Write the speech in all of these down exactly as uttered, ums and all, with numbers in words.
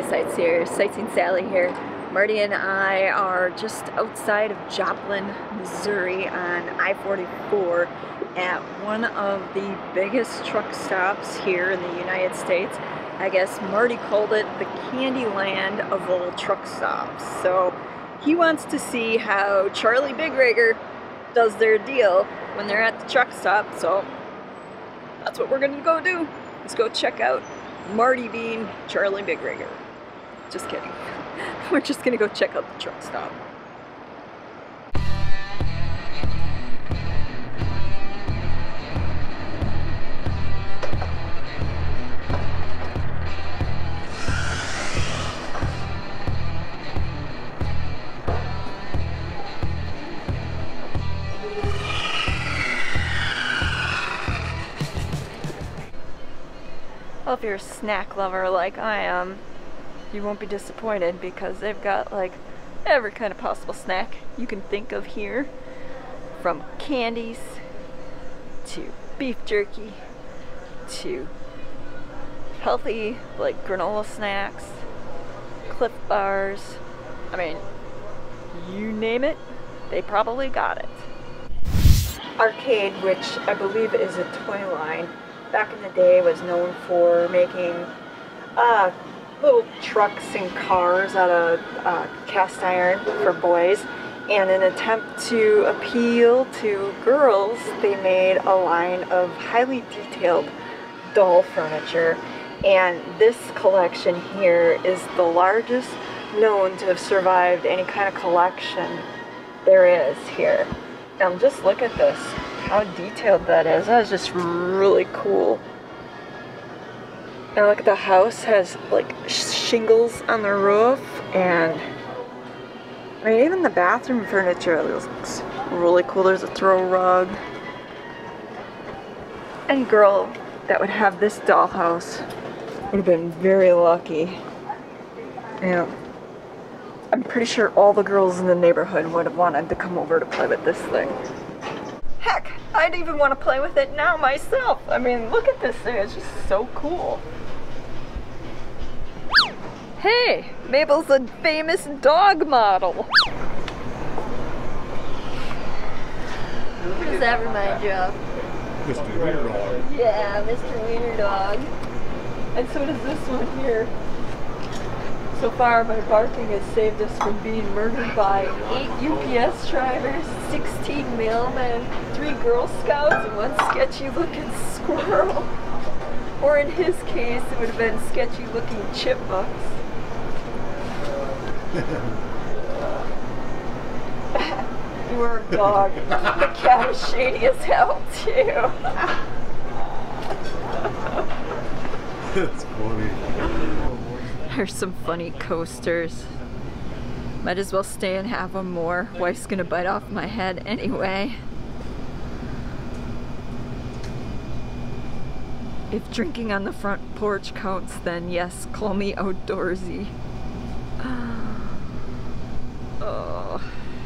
Sightseers, Sightseeing Sally here. Marty and I are just outside of Joplin, Missouri on I forty-four at one of the biggest truck stops here in the United States. I guess Marty called it the candy land of all truck stops. So he wants to see how Charlie Big Rigger does their deal when they're at the truck stop. So that's what we're gonna go do. Let's go check out Marty being Charlie Big Rigger. Just kidding. We're just gonna go check out the truck stop. Well, if you're a snack lover like I am, you won't be disappointed because they've got like every kind of possible snack you can think of here, from candies to beef jerky to healthy like granola snacks, Cliff bars. I mean, you name it, they probably got it. Arcade, which I believe is a toy line, back in the day was known for making uh, little trucks and cars out of uh, cast iron for boys. And in an attempt to appeal to girls, they made a line of highly detailed doll furniture. And this collection here is the largest known to have survived any kind of collection there is here. Now just look at this, how detailed that is. That is just really cool. And look at the house, has like shingles on the roof, and I mean even the bathroom furniture looks really cool. There's a throw rug. Any girl that would have this dollhouse would have been very lucky. Yeah. I'm pretty sure all the girls in the neighborhood would have wanted to come over to play with this thing. Heck, I'd even want to play with it now myself. I mean, look at this thing, it's just so cool. Hey, Mabel's a famous dog model. What does that remind you of? Mister Wiener Dog. Yeah, Mister Wiener Dog. And so does this one here. So far, my barking has saved us from being murdered by eight U P S drivers, sixteen mailmen, three Girl Scouts, and one sketchy-looking squirrel. Or in his case, it would have been sketchy-looking chipmunks. You were a dog. The cat is shady as hell, too. That's funny. There's some funny coasters. Might as well stay and have one more. Wife's gonna bite off my head anyway. If drinking on the front porch counts, then yes, call me outdoorsy. Oh.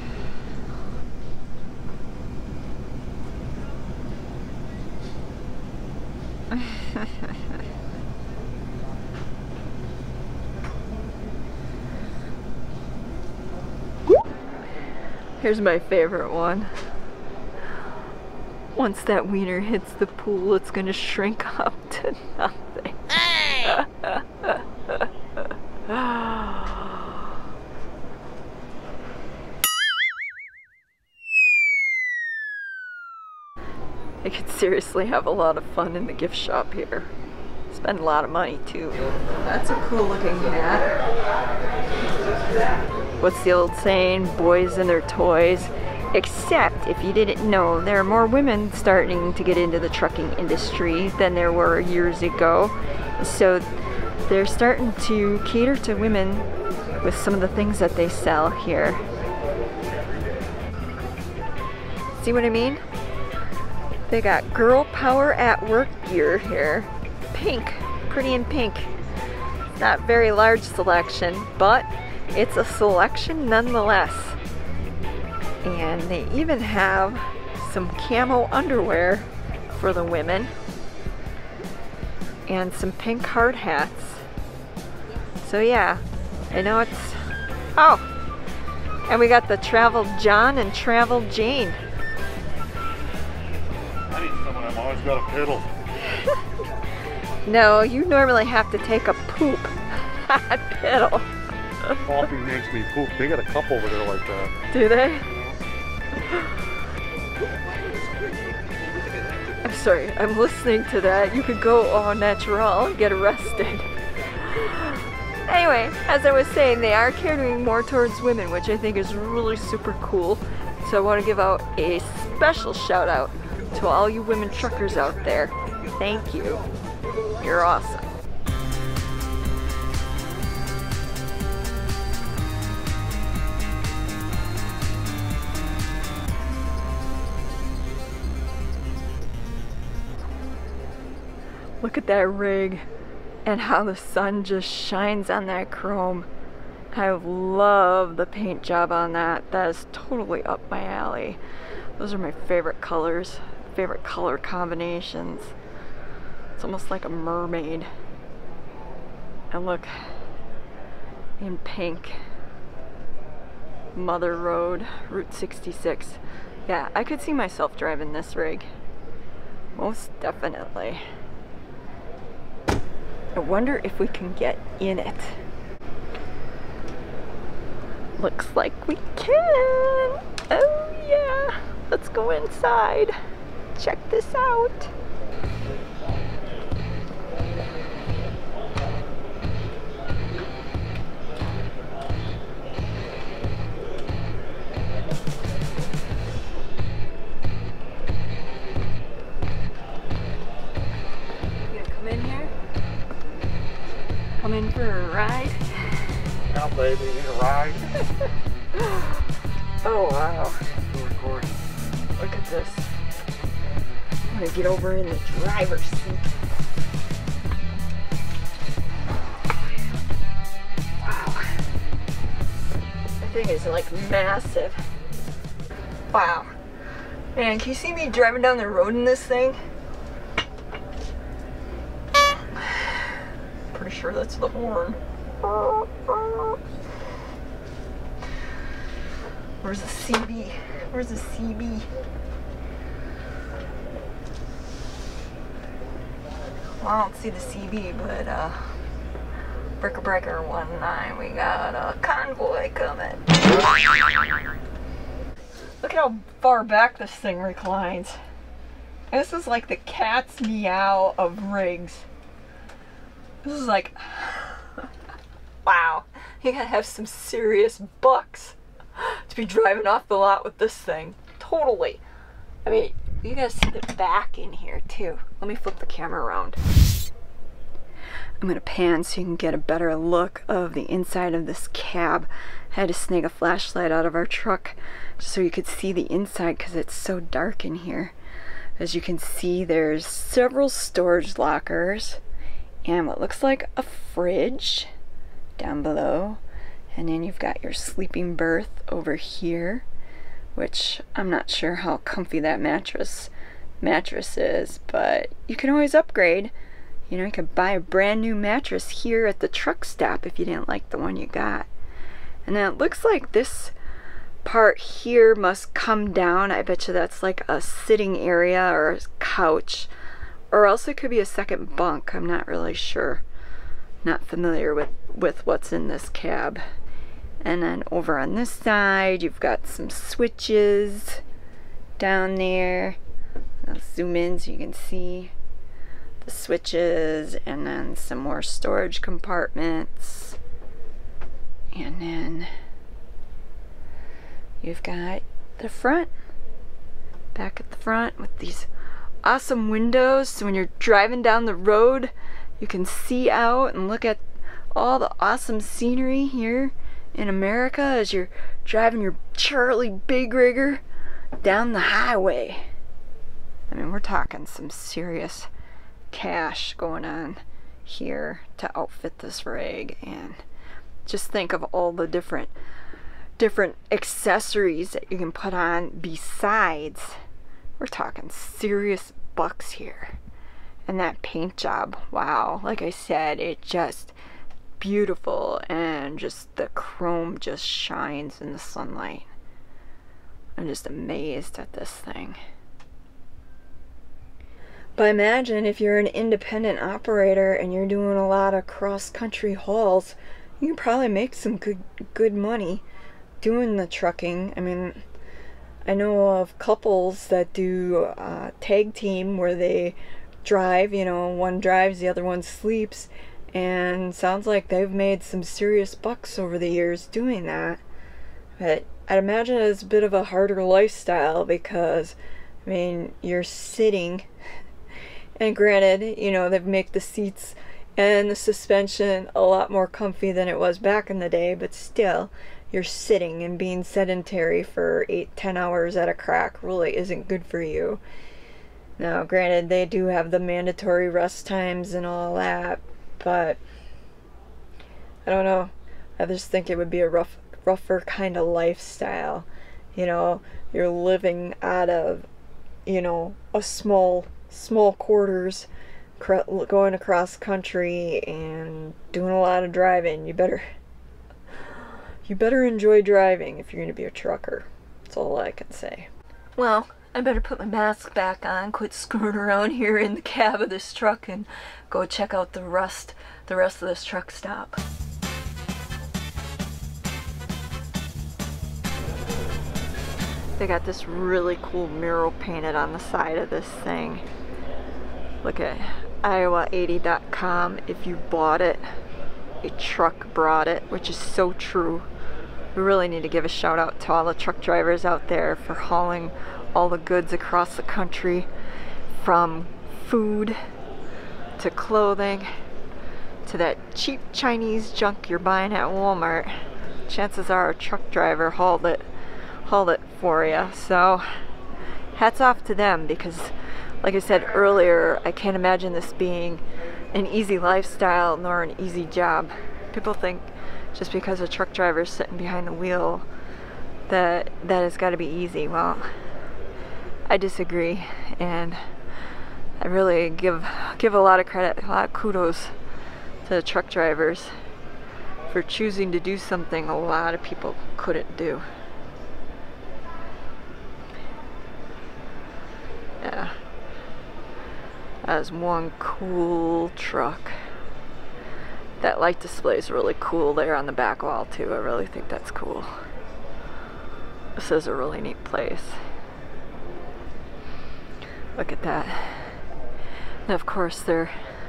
Here's my favorite one. Once that wiener hits the pool, it's gonna shrink up to nothing. Hey! I could seriously have a lot of fun in the gift shop here. Spend a lot of money too. That's a cool looking hat. What's the old saying? Boys and their toys. Except, if you didn't know, there are more women starting to get into the trucking industry than there were years ago. So they're starting to cater to women with some of the things that they sell here. See what I mean? They got girl power at work gear here. Pink, pretty in pink. Not very large selection, but it's a selection nonetheless. And they even have some camo underwear for the women and some pink hard hats. So yeah, I know it's, oh, and we got the Travel John and Travel Jane. I need someone. I've always got a pedal. No, you normally have to take a poop, not pedal. Coffee makes me poop. They got a cup over there like that. Do they? I'm sorry, I'm listening to that. You could go au natural and get arrested. Anyway, as I was saying, they are catering more towards women, which I think is really super cool. So I want to give out a special shout out to all you women truckers out there. Thank you. You're awesome. Look at that rig and how the sun just shines on that chrome. I love the paint job on that. That is totally up my alley. Those are my favorite colors, favorite color combinations. It's almost like a mermaid. And look, in pink. Mother Road, Route sixty-six. Yeah, I could see myself driving this rig. Most definitely. I wonder if we can get in it. Looks like we can. Oh yeah. Let's go inside. Check this out. Come in for a ride? Now, baby, you need a ride? Oh, wow. Still recording. Look at this. I'm gonna get over in the driver's seat. Wow. That thing is like massive. Wow. Man, can you see me driving down the road in this thing? Pretty sure that's the horn. Where's the C B? Where's the C B? Well, I don't see the C B, but uh, Breaker Breaker one nine, we got a convoy coming. Look at how far back this thing reclines. This is like the cat's meow of rigs. This is like, wow, you gotta have some serious bucks to be driving off the lot with this thing. Totally. I mean, you gotta see the back in here too. Let me flip the camera around. I'm gonna pan so you can get a better look of the inside of this cab. I had to snag a flashlight out of our truck so you could see the inside because it's so dark in here. As you can see, there's several storage lockers and what looks like a fridge down below, and then you've got your sleeping berth over here, which I'm not sure how comfy that mattress mattress is, but you can always upgrade. You know, you could buy a brand new mattress here at the truck stop if you didn't like the one you got. And then it looks like this part here must come down. I bet you that's like a sitting area or a couch. Or else it could be a second bunk. I'm not really sure. Not familiar with, with what's in this cab. And then over on this side, you've got some switches down there. I'll zoom in so you can see the switches, and then some more storage compartments. And then you've got the front. Back at the front with these awesome windows, so when you're driving down the road you can see out and look at all the awesome scenery here in America as you're driving your Charlie Big Rigger down the highway. I mean, we're talking some serious cash going on here to outfit this rig, and just think of all the different different accessories that you can put on besides. We're talking serious bucks here. And that paint job, wow, like I said, it just beautiful, and just the chrome just shines in the sunlight. I'm just amazed at this thing. But imagine if you're an independent operator and you're doing a lot of cross-country hauls, you can probably make some good good money doing the trucking. I mean, I know of couples that do uh, tag team where they drive, you know, one drives, the other one sleeps, and sounds like they've made some serious bucks over the years doing that. But I'd imagine it's a bit of a harder lifestyle because, I mean, you're sitting, and granted, you know, they've made the seats and the suspension a lot more comfy than it was back in the day, but still, you're sitting, and being sedentary for eight, ten hours at a crack really isn't good for you. Now, granted, they do have the mandatory rest times and all that, but I don't know. I just think it would be a rough, rougher kind of lifestyle. You know, you're living out of, you know, a small, small quarters, going across country and doing a lot of driving. You better, you better enjoy driving if you're going to be a trucker. That's all I can say. Well, I better put my mask back on, quit screwing around here in the cab of this truck, and go check out the rest, the rest of this truck stop. They got this really cool mural painted on the side of this thing. Look at Iowa eighty dot com. If you bought it, a truck brought it, which is so true. We really need to give a shout out to all the truck drivers out there for hauling all the goods across the country, from food to clothing to that cheap Chinese junk you're buying at Walmart. Chances are a truck driver hauled it hauled it for you. So hats off to them, because like I said earlier, I can't imagine this being an easy lifestyle nor an easy job. People think just because a truck driver is sitting behind the wheel that that has got to be easy. Well, I disagree, and I really give give a lot of credit, a lot of kudos to the truck drivers for choosing to do something a lot of people couldn't do. Yeah, that is one cool truck. That light display is really cool there on the back wall too. I really think that's cool. This is a really neat place. Look at that. And of course, they're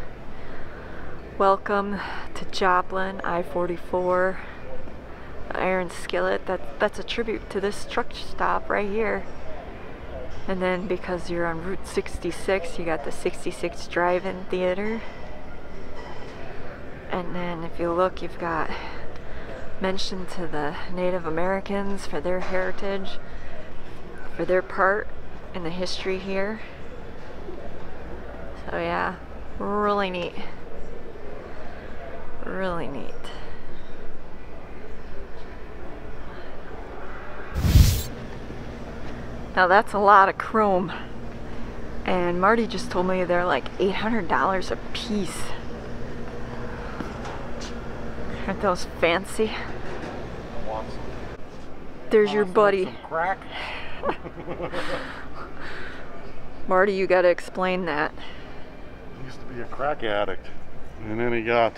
welcome to Joplin, I forty-four, the Iron Skillet. That, that's a tribute to this truck stop right here. And then because you're on Route sixty-six, you got the sixty-six Drive-In Theater. And then if you look, you've got mention to the Native Americans for their heritage, for their part in the history here. So yeah, really neat. Really neat. Now that's a lot of chrome. And Marty just told me they're like eight hundred dollars a piece. Aren't those fancy? There's your buddy. Some crack. Marty, you gotta explain that. He used to be a crack addict, and then he got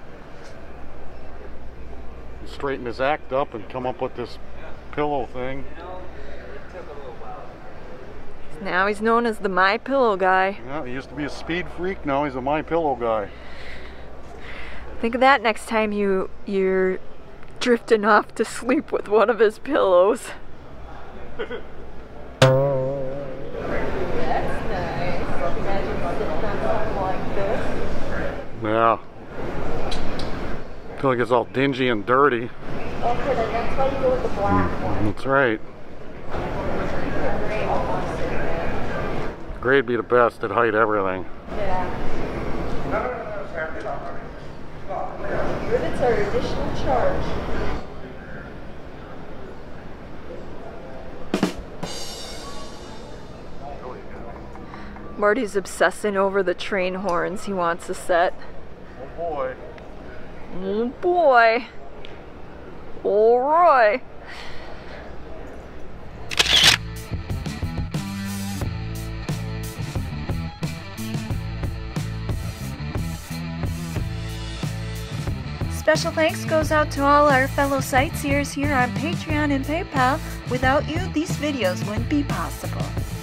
he straightened his act up and come up with this pillow thing. Now he's known as the My Pillow guy. Yeah, he used to be a speed freak. Now he's a My Pillow guy. Think of that next time you you're drifting off to sleep with one of his pillows. That's nice. Imagine sitting on something like this. Yeah. Until it gets all dingy and dirty. Okay, then that's why you go with the black one. That's right. Gray'd be the best at height everything. Yeah. Crivitz are additional charge. Marty's obsessing over the train horns he wants to set. Oh boy. Oh boy. Alright. Special thanks goes out to all our fellow sightseers here on Patreon and PayPal. Without you, these videos wouldn't be possible.